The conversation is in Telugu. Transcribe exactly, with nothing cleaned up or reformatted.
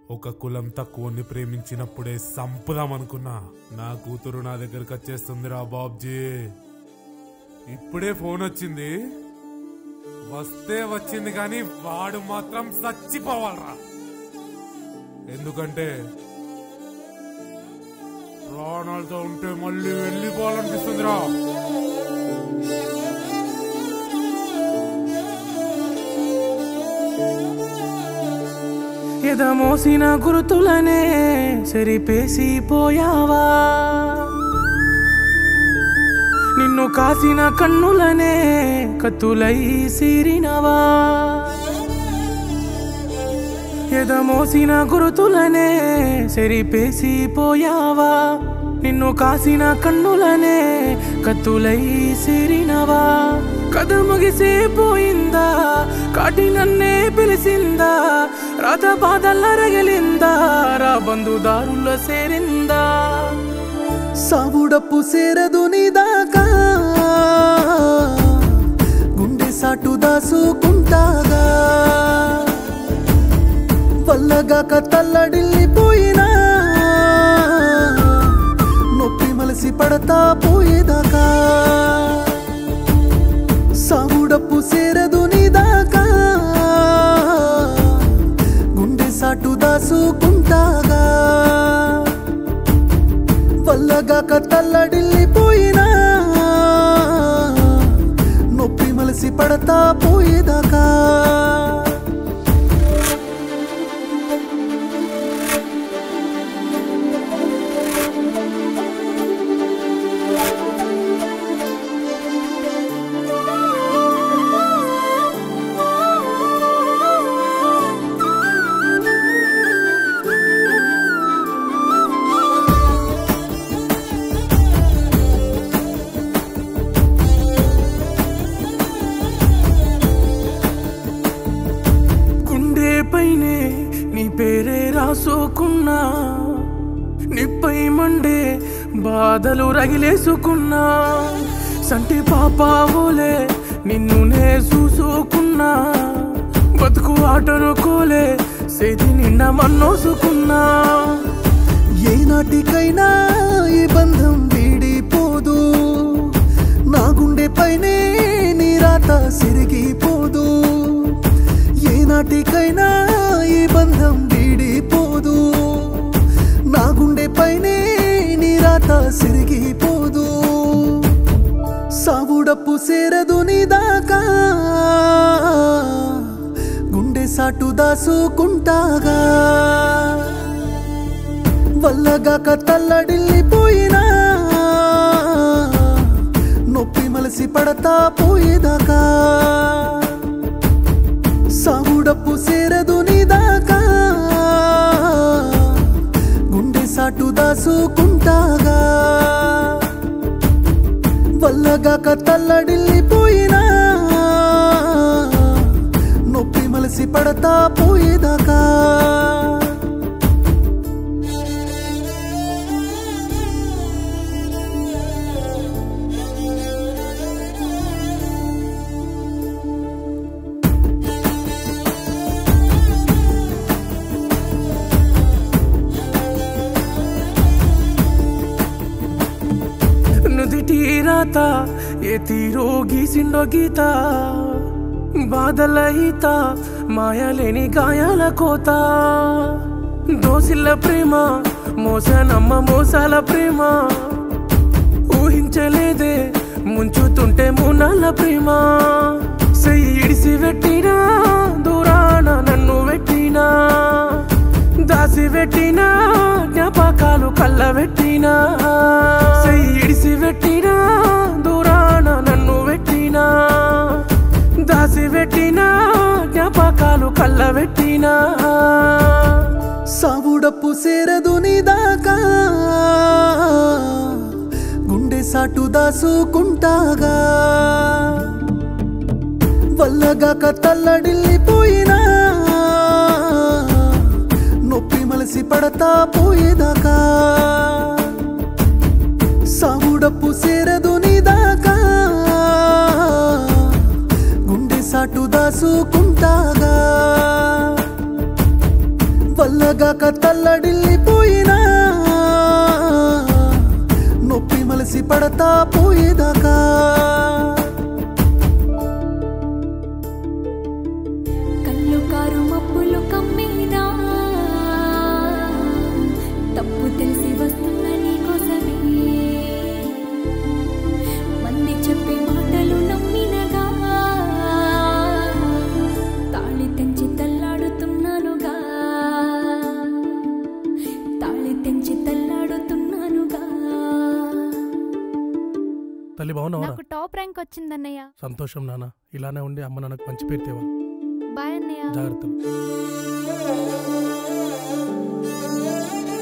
ఒక కులం తక్కువని ప్రేమించినప్పుడే సంపుదామనుకున్నా. నా కూతురు నా దగ్గరకు వచ్చేస్తుందిరా బాబ్జీ. ఇప్పుడే ఫోన్ వచ్చింది, వస్తే వచ్చింది కానీ వాడు మాత్రం చచ్చిపోవాలరా. ఎందుకంటే ప్రాణాలతో ఉంటే మళ్ళీ వెళ్ళిపోవాలనిపిస్తుందిరా. ఎదమోసిన గుర్తులనే సరిపేసి పోయావా, నిన్ను కాసిన కన్నులనే కత్తులై సీరినవా. ఎదమోసిన గుర్తులనే సరిపేసి పోయావా, నిన్ను కాసిన కన్నులనే కత్తులై సీరినవా. కథ ముగిసిపోయిందా, కాటి నన్నే పిలిసిందా, రాత బాధల్ల రగిలిందా, రా బంధుదారుల్లో సేరిందా. సావుడప్పు సేరదు నీ దాకా, గుండె సాటు దాసుకుంటాగా. వల్లగాక తల్లడిల్లిపోయినా, నొప్పి మలసి పడతా పోయేదాకా. సావుడప్పు సేరదు నీ దాకా, గుండె సాటు దాసుకుంటాగా. వల్లగాక తల్లడిల్లిపోయినా, నొప్పి మలసి పడతా పోయేదాకా. పైనే నీ పేరే రాసుకున్నా, నిప్పై మండే బాధలు రగిలేసుకున్నా. సంటి పాపావోలే నిన్ను నే చూసుకున్నా, బతుకు ఆటనుకోలే సేతి నిండా మన్నోసుకున్నా. ఏనాటికైనా ఈ బంధం వీడిపోదు, నా గుండె పైనే నీ రాత సిరిగిపోదు. ఏనాటికైనా ఈ బంధం వీడిపోదు, నా గుండె పైనే నీ రాత సిరిగిపోదు. సావుడప్పు సేరదు నీ దాకా, గుండె సాటు దాసుకుంటాగా. వల్లగాక తల్లడిల్లిపోయినా, నొప్పి మలసి పడతా పోయేదాకా. సావుడప్పు సేరదు నీ దాకా, గుండె సాటు దాసుకుంటాగా. వల్లగాక తల్లడిల్లిపోయినా, నొప్పి మలసి పడతా పోయేదాకా. నుదిటి రాత ఏ తీరో గీసిండో గీత, బాధల ఈత మాయలేని గాయాల కోత. దోసిల్ల ప్రేమ మోసనమ్మ మోసాల ప్రేమ, ఊహించలేదే ముంచుతుంటే మూనాల ప్రేమ. సెయ్యి ఇడిసి పెట్టినా, దూరాన నన్ను పెట్టినా, దాసి పెట్టినా జ్ఞాపకాలు కళ్ళ పెట్టినా. సెయ్యి ఇడిసి పెట్టినా, దూరాన నన్ను పెట్టినా, దాసి పెట్టినా జ్ఞాపకాలు కళ్ళ పెట్టినా. సావుడప్పు సేరదు నీ దాకా, గుండె సాటు దాసుకుంటాగా. వల్లగాక తల్లడిల్లిపోయినా, నొప్పి మలసి పడతా పోయేదాకా. సావుడప్పు సేరదు నీ దాకా, గుండె సాటు దాసుకుంటాగా. వల్లగా వల్లగాక తల్లడిల్లిపోయినా నొప్పి మలసి పడతా పోయేదాకా కళ్ళు కారు మప్పులు కమ్మినా తప్పు తెలిసి వస్తున్న నీకోసమే మంది చెప్పే మాటలు నమ్మినగా తాళి తెంచి తల్లాడుతున్నానుగా తాళి తెంచి తల్లాడుతున్నానుగా తల్లి బాగున్నావా? నాకు టాప్ ర్యాంక్ వచ్చిందన్నయ్య. సంతోషం నాన్న. ఇలానే ఉండి అమ్మ నాన్నకు మంచి పేరు తేవాలి. బాయ్ అన్నయ్య. జాగ్రత్త.